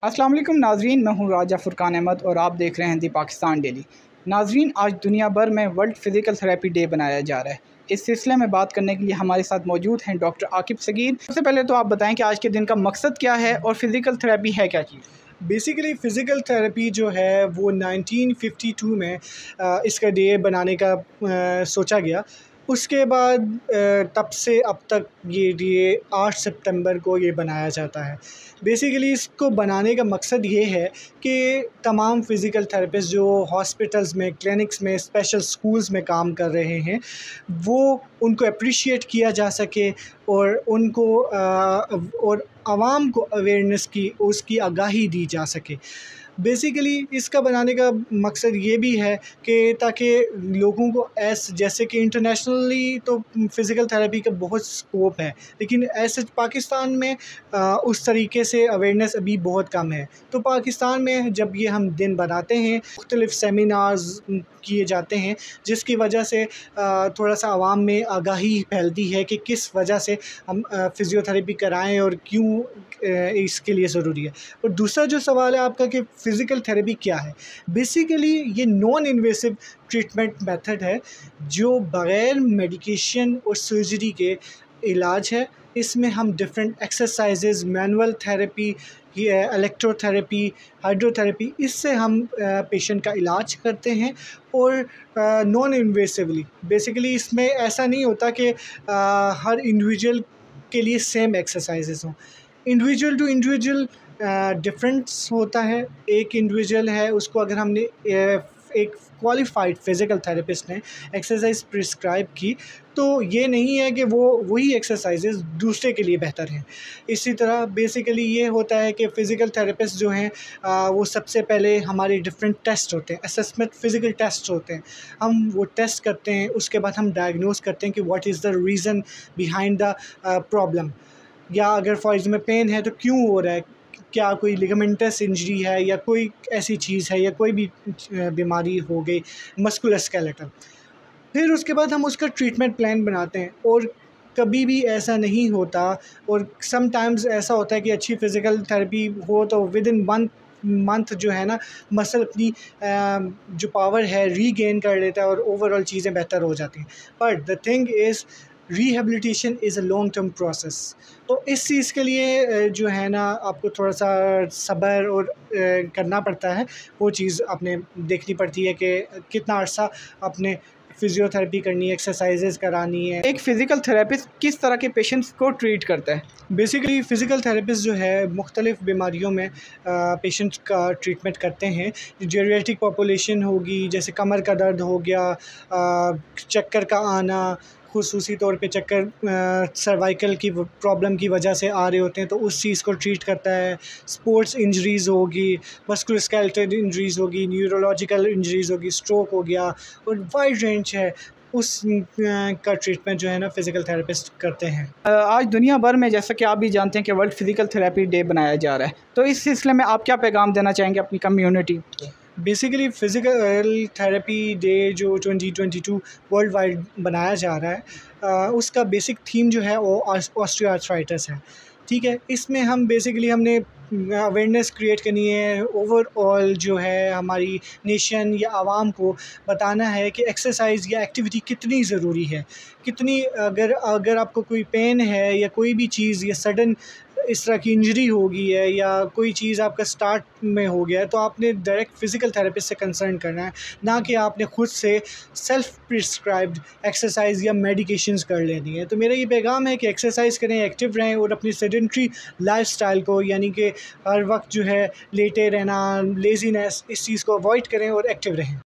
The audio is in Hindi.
अस्सलाम वालेकुम नाजरीन, मैं हूँ राजा फुरकान अहमद और आप देख रहे हैं दी पाकिस्तान डेली। नाजरीन, आज दुनिया भर में वर्ल्ड फ़िज़िकल थेरेपी डे बनाया जा रहा है। इस सिलसिले में बात करने के लिए हमारे साथ मौजूद हैं डॉक्टर आकिब सगीर। सबसे पहले तो आप बताएं कि आज के दिन का मकसद क्या है और फ़िज़िकल थेरेपी है क्या चीज़? बेसिकली फ़िज़िकल थेरेपी जो है वो 1952 में इसका डे बनाने का सोचा गया। उसके बाद तब से अब तक ये डे 8 सितंबर को ये बनाया जाता है। बेसिकली इसको बनाने का मकसद ये है कि तमाम फ़िज़िकल थेरेपिस्ट जो हॉस्पिटल्स में, क्लिनिक्स में, स्पेशल स्कूल्स में काम कर रहे हैं, वो उनको एप्रिशिएट किया जा सके और उनको और आवाम को अवेयरनेस की, उसकी आगाही दी जा सके। बेसिकली इसका बनाने का मकसद ये भी है कि ताकि लोगों को जैसे कि इंटरनेशनली तो फ़िज़िकल थेरेपी का बहुत स्कोप है, लेकिन ऐसे पाकिस्तान में उस तरीके से अवेयरनेस अभी बहुत कम है। तो पाकिस्तान में जब ये हम दिन बनाते हैं, मुख्तलिफ़ सेमिनार्स किए जाते हैं, जिसकी वजह से थोड़ा सा आवाम में आगाही फैलती है कि किस वजह से हम फ़िज़ियोथेरेपी कराएं और क्यों इसके लिए ज़रूरी है। और दूसरा जो सवाल है आपका कि फ़िज़िकल थेरेपी क्या है? बेसिकली ये नॉन इन्वेसिव ट्रीटमेंट मेथड है जो बग़ैर मेडिकेशन और सर्जरी के इलाज है। इसमें हम डिफरेंट एक्सरसाइजेज़, मैनुअल थेरेपी, ये इलेक्ट्रोथेरेपी, हाइड्रोथेरेपी, इससे हम पेशेंट का इलाज करते हैं और नॉन इन्वेसिवली। बेसिकली इसमें ऐसा नहीं होता कि हर इंडिविजुअल के लिए सेम एक्सरसाइजेज़ हों। इंडिविजुअल टू इंडिविजुअल डिफरेंस होता है। एक इंडिविजुअल है, उसको अगर हमने एक क्वालिफाइड फ़िज़िकल थेरेपिस्ट ने एक्सरसाइज प्रिस्क्राइब की, तो ये नहीं है कि वो वही एक्सरसाइजेज़ दूसरे के लिए बेहतर हैं। इसी तरह बेसिकली ये होता है कि फ़िज़िकल थेरेपिस्ट जो हैं वो सबसे पहले हमारे डिफरेंट टेस्ट होते हैं, असेसमेंट फ़िज़िकल टेस्ट होते हैं। हम वो टेस्ट करते हैं, उसके बाद हम डायग्नोस करते हैं कि what is the reason behind the problem, या अगर फॉर एग्ज़ाम्पल पेन है तो क्यों हो रहा है, क्या कोई लिगामेंटस इंजरी है या कोई ऐसी चीज़ है या कोई भी बीमारी हो गई मस्कुलोस्केलेटल। फिर उसके बाद हम उसका ट्रीटमेंट प्लान बनाते हैं। और कभी भी ऐसा नहीं होता, और समटाइम्स ऐसा होता है कि अच्छी फ़िज़िकल थेरेपी हो तो विदिन मंथ जो है ना, मसल अपनी जो पावर है रीगेन कर लेता है और ओवरऑल चीज़ें बेहतर हो जाती हैं। But the thing is rehabilitation is a long term process. तो इस चीज़ के लिए जो है ना, आपको थोड़ा सा सब्र और करना पड़ता है। वो चीज़ आपने देखनी पड़ती है कि कितना अर्सा आपने फ़िज़ियोथेरेपी करनी है, एक्सरसाइजेज़ करानी है। एक फ़िज़िकल थेरेपिस्ट किस तरह के पेशेंट्स को ट्रीट करता है? बेसिकली फ़िज़िकल थेरेपिस्ट जो है मुख्तलिफ़ बीमारियों में पेशेंट का ट्रीटमेंट करते हैं। जेरियाट्रिक पॉपुलेशन होगी, जैसे कमर का दर्द हो गया, चक्कर का आना, ख़ुसूसी तौर पे चक्कर सर्वाइकल की प्रॉब्लम की वजह से आ रहे होते हैं, तो उस चीज़ को ट्रीट करता है। स्पोर्ट्स इंजरीज़ होगी, मस्कुलोस्केलेटल इंजरीज़ होगी, न्यूरोलॉजिकल इंजरीज़ होगी, स्ट्रोक हो गया, और वाइड रेंज है उस का ट्रीटमेंट जो है ना फ़िज़िकल थेरेपिस्ट करते हैं। आज दुनिया भर में, जैसा कि आप भी जानते हैं, कि वर्ल्ड फ़िज़िकल थेरेपी डे बनाया जा रहा है, तो इस सिलसिले में आप क्या पैगाम देना चाहेंगे अपनी कम्युनिटी को? बेसिकली फ़िज़िकल थेरेपी डे जो 2022 वर्ल्ड वाइड बनाया जा रहा है, उसका बेसिक थीम जो है वो ऑस्टियोआर्थराइटिस है। ठीक है, इसमें हम बेसिकली हमने अवेयरनेस क्रिएट करनी है। ओवरऑल जो है हमारी नेशन या आवाम को बताना है कि एक्सरसाइज या एक्टिविटी कितनी ज़रूरी है। कितनी, अगर आपको कोई पेन है या कोई भी चीज़ या सडन इस तरह की इंजरी हो गई है या कोई चीज़ आपका स्टार्ट में हो गया है, तो आपने डायरेक्ट फ़िज़िकल थेरेपिस्ट से कंसल्ट करना है, ना कि आपने ख़ुद से सेल्फ़ प्रिस्क्राइब्ड एक्सरसाइज या मेडिकेशंस कर लेनी है। तो मेरा ये पैगाम है कि एक्सरसाइज करें, एक्टिव रहें और अपनी सेडेंट्री लाइफ़स्टाइल को, यानी कि हर वक्त जो है लेटे रहना, लेज़ीनेस, इस चीज़ को अवॉइड करें और एक्टिव रहें।